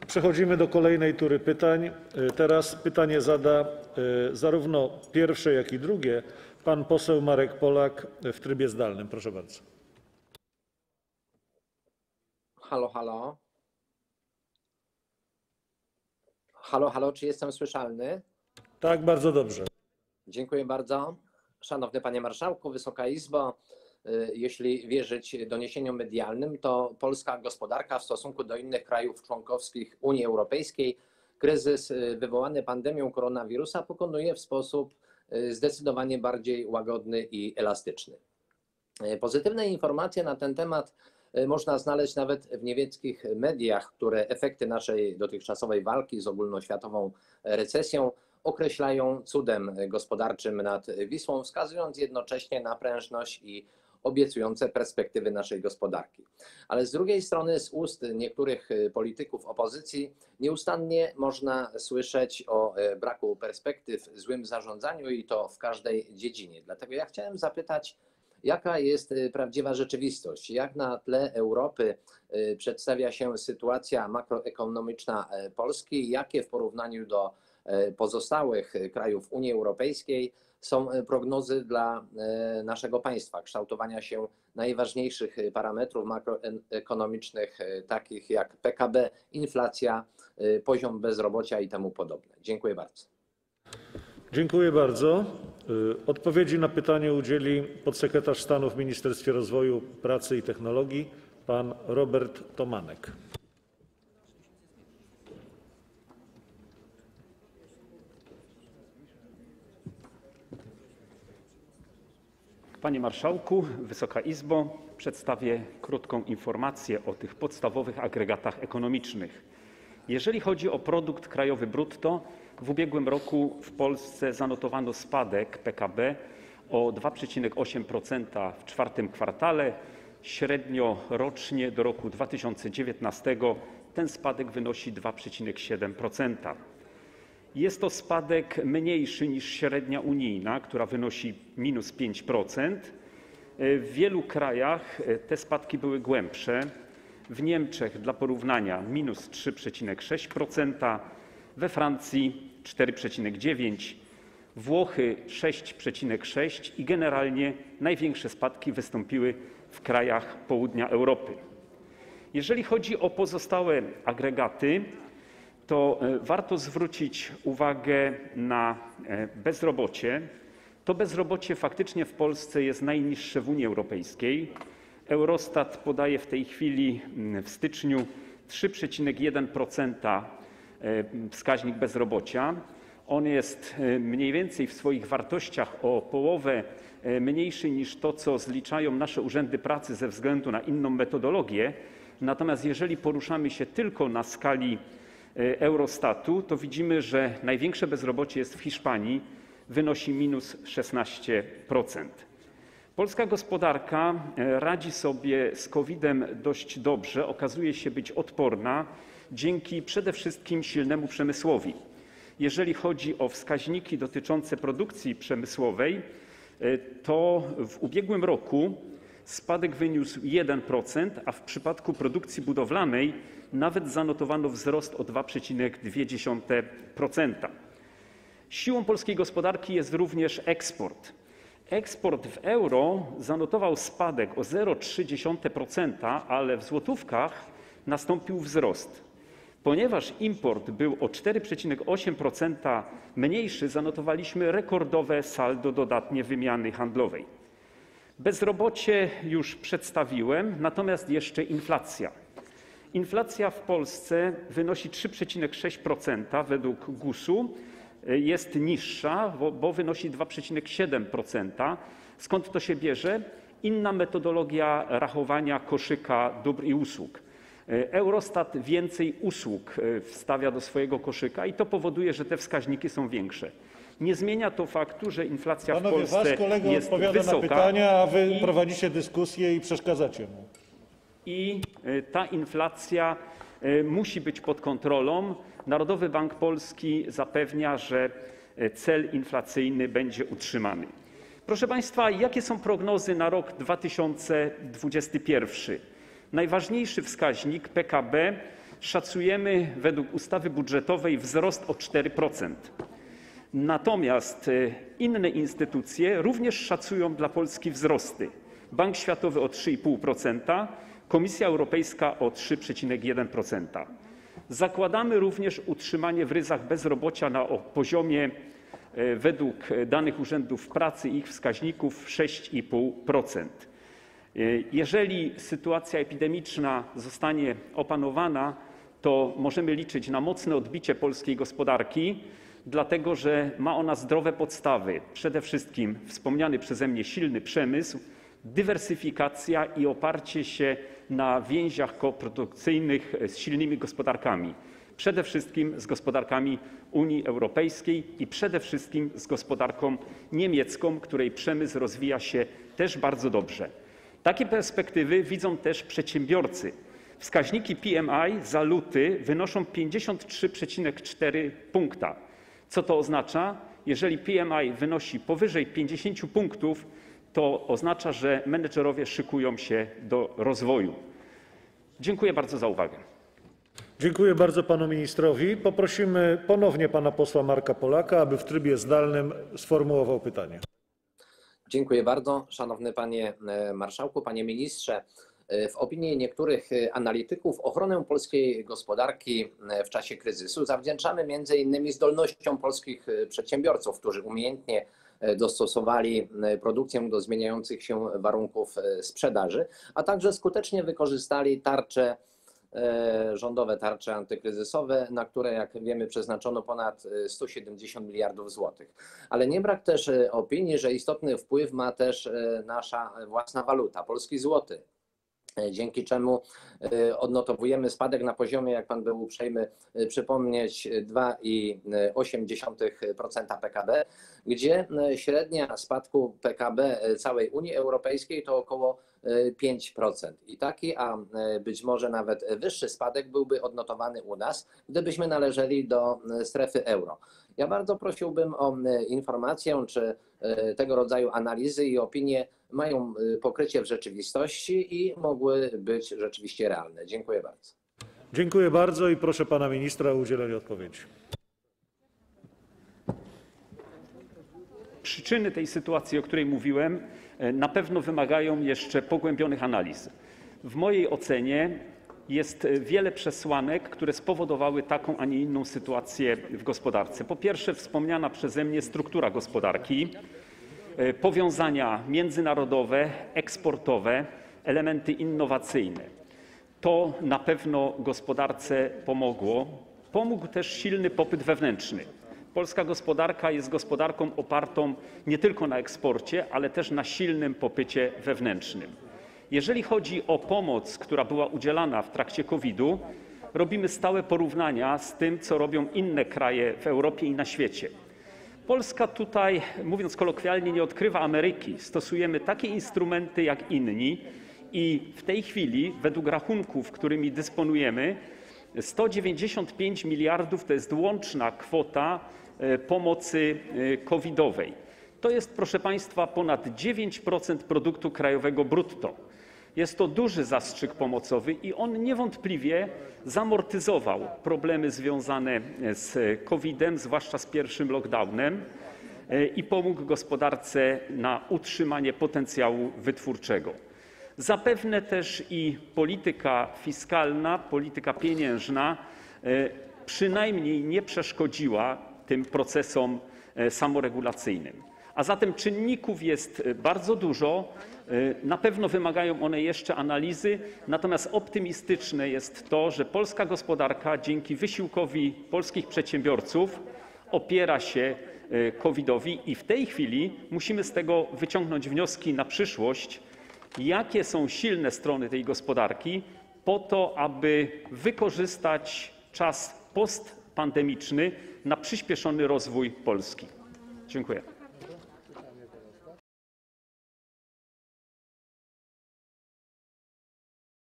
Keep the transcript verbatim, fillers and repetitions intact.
Przechodzimy do kolejnej tury pytań. Teraz pytanie zada zarówno pierwsze, jak i drugie pan poseł Marek Polak w trybie zdalnym. Proszę bardzo. Halo, halo. Halo, halo, czy jestem słyszalny? Tak, bardzo dobrze. Dziękuję bardzo. Szanowny Panie Marszałku, Wysoka Izbo, jeśli wierzyć doniesieniom medialnym, to polska gospodarka w stosunku do innych krajów członkowskich Unii Europejskiej kryzys wywołany pandemią koronawirusa pokonuje w sposób zdecydowanie bardziej łagodny i elastyczny. Pozytywne informacje na ten temat można znaleźć nawet w niemieckich mediach, które efekty naszej dotychczasowej walki z ogólnoświatową recesją określają cudem gospodarczym nad Wisłą, wskazując jednocześnie na prężność i obiecujące perspektywy naszej gospodarki. Ale z drugiej strony z ust niektórych polityków opozycji nieustannie można słyszeć o braku perspektyw, złym zarządzaniu i to w każdej dziedzinie. Dlatego ja chciałem zapytać, jaka jest prawdziwa rzeczywistość? Jak na tle Europy przedstawia się sytuacja makroekonomiczna Polski? Jakie w porównaniu do pozostałych krajów Unii Europejskiej są prognozy dla naszego państwa, kształtowania się najważniejszych parametrów makroekonomicznych, takich jak P K B, inflacja, poziom bezrobocia i temu podobne? Dziękuję bardzo. Dziękuję bardzo. Odpowiedzi na pytanie udzieli podsekretarz stanu w Ministerstwie Rozwoju, Pracy i Technologii pan Robert Tomanek. Panie Marszałku, Wysoka Izbo, przedstawię krótką informację o tych podstawowych agregatach ekonomicznych. Jeżeli chodzi o produkt krajowy brutto, w ubiegłym roku w Polsce zanotowano spadek P K B o dwa przecinek osiem procent w czwartym kwartale. Średnio rocznie do roku dwa tysiące dziewiętnastego ten spadek wynosi dwa przecinek siedem procent. Jest to spadek mniejszy niż średnia unijna, która wynosi minus pięć procent. W wielu krajach te spadki były głębsze. W Niemczech dla porównania minus trzy przecinek sześć procent, we Francji cztery przecinek dziewięć procent, Włochy sześć przecinek sześć procent i generalnie największe spadki wystąpiły w krajach południa Europy. Jeżeli chodzi o pozostałe agregaty, to warto zwrócić uwagę na bezrobocie. To bezrobocie faktycznie w Polsce jest najniższe w Unii Europejskiej. Eurostat podaje w tej chwili w styczniu trzy przecinek jeden procent wskaźnik bezrobocia. On jest mniej więcej w swoich wartościach o połowę mniejszy niż to, co zliczają nasze urzędy pracy ze względu na inną metodologię. Natomiast jeżeli poruszamy się tylko na skali Eurostatu, to widzimy, że największe bezrobocie jest w Hiszpanii, wynosi minus szesnaście procent. Polska gospodarka radzi sobie z kowidem dość dobrze, okazuje się być odporna dzięki przede wszystkim silnemu przemysłowi. Jeżeli chodzi o wskaźniki dotyczące produkcji przemysłowej, to w ubiegłym roku spadek wyniósł jeden procent, a w przypadku produkcji budowlanej nawet zanotowano wzrost o dwa przecinek dwa procent. Siłą polskiej gospodarki jest również eksport. Eksport w euro zanotował spadek o zero przecinek trzy procent, ale w złotówkach nastąpił wzrost. Ponieważ import był o cztery przecinek osiem procent mniejszy, zanotowaliśmy rekordowe saldo dodatnie wymiany handlowej. Bezrobocie już przedstawiłem, natomiast jeszcze inflacja. Inflacja w Polsce wynosi trzy przecinek sześć procent według gusu. Jest niższa, bo wynosi dwa przecinek siedem procent. Skąd to się bierze? Inna metodologia rachowania koszyka dóbr i usług. Eurostat więcej usług wstawia do swojego koszyka i to powoduje, że te wskaźniki są większe. Nie zmienia to faktu, że inflacja w Panowie, Polsce wasz kolega jest odpowiada wysoka. na pytania, a wy i, prowadzicie dyskusję i przeszkadzacie mu. I ta inflacja musi być pod kontrolą. Narodowy Bank Polski zapewnia, że cel inflacyjny będzie utrzymany. Proszę Państwa, jakie są prognozy na rok dwa tysiące dwudziesty pierwszy? Najważniejszy wskaźnik P K B szacujemy według ustawy budżetowej wzrost o cztery procent. Natomiast inne instytucje również szacują dla Polski wzrosty. Bank Światowy o trzy i pół procent, Komisja Europejska o trzy przecinek jeden procent. Zakładamy również utrzymanie w ryzach bezrobocia na poziomie według danych urzędów pracy i ich wskaźników sześć i pół procent. Jeżeli sytuacja epidemiczna zostanie opanowana, to możemy liczyć na mocne odbicie polskiej gospodarki, dlatego że ma ona zdrowe podstawy. Przede wszystkim wspomniany przeze mnie silny przemysł, dywersyfikacja i oparcie się na więziach koprodukcyjnych z silnymi gospodarkami. Przede wszystkim z gospodarkami Unii Europejskiej i przede wszystkim z gospodarką niemiecką, której przemysł rozwija się też bardzo dobrze. Takie perspektywy widzą też przedsiębiorcy. Wskaźniki P M I za luty wynoszą pięćdziesiąt trzy przecinek cztery punkta. Co to oznacza? Jeżeli P M I wynosi powyżej pięćdziesięciu punktów, to oznacza, że menedżerowie szykują się do rozwoju. Dziękuję bardzo za uwagę. Dziękuję bardzo panu ministrowi. Poprosimy ponownie pana posła Marka Polaka, aby w trybie zdalnym sformułował pytanie. Dziękuję bardzo. Szanowny panie marszałku, panie ministrze. W opinii niektórych analityków ochronę polskiej gospodarki w czasie kryzysu zawdzięczamy między innymi zdolnościom polskich przedsiębiorców, którzy umiejętnie dostosowali produkcję do zmieniających się warunków sprzedaży, a także skutecznie wykorzystali tarcze, rządowe tarcze antykryzysowe, na które, jak wiemy, przeznaczono ponad sto siedemdziesiąt miliardów złotych. Ale nie brak też opinii, że istotny wpływ ma też nasza własna waluta, polski złoty, dzięki czemu odnotowujemy spadek na poziomie, jak pan był uprzejmy przypomnieć, dwa i osiem dziesiątych procent P K B, gdzie średnia spadku P K B całej Unii Europejskiej to około pięć procent. I taki, a być może nawet wyższy spadek byłby odnotowany u nas, gdybyśmy należeli do strefy euro. Ja bardzo prosiłbym o informację, czy tego rodzaju analizy i opinie mają pokrycie w rzeczywistości i mogły być rzeczywiście realne. Dziękuję bardzo. Dziękuję bardzo i proszę pana ministra o udzielenie odpowiedzi. Przyczyny tej sytuacji, o której mówiłem, na pewno wymagają jeszcze pogłębionych analiz. W mojej ocenie jest wiele przesłanek, które spowodowały taką, a nie inną sytuację w gospodarce. Po pierwsze, wspomniana przeze mnie struktura gospodarki, powiązania międzynarodowe, eksportowe, elementy innowacyjne. To na pewno gospodarce pomogło. Pomógł też silny popyt wewnętrzny. Polska gospodarka jest gospodarką opartą nie tylko na eksporcie, ale też na silnym popycie wewnętrznym. Jeżeli chodzi o pomoc, która była udzielana w trakcie kowidu, robimy stałe porównania z tym, co robią inne kraje w Europie i na świecie. Polska tutaj, mówiąc kolokwialnie, nie odkrywa Ameryki. Stosujemy takie instrumenty jak inni i w tej chwili, według rachunków, którymi dysponujemy, sto dziewięćdziesiąt pięć miliardów to jest łączna kwota pomocy covidowej. To jest, proszę państwa, ponad dziewięć procent produktu krajowego brutto. Jest to duży zastrzyk pomocowy i on niewątpliwie zamortyzował problemy związane z kowidem, zwłaszcza z pierwszym lockdownem, i pomógł gospodarce na utrzymanie potencjału wytwórczego. Zapewne też i polityka fiskalna, polityka pieniężna przynajmniej nie przeszkodziła tym procesom samoregulacyjnym. A zatem czynników jest bardzo dużo, na pewno wymagają one jeszcze analizy, natomiast optymistyczne jest to, że polska gospodarka dzięki wysiłkowi polskich przedsiębiorców opiera się covidowi i w tej chwili musimy z tego wyciągnąć wnioski na przyszłość, jakie są silne strony tej gospodarki po to, aby wykorzystać czas postpandemiczny na przyspieszony rozwój Polski. Dziękuję.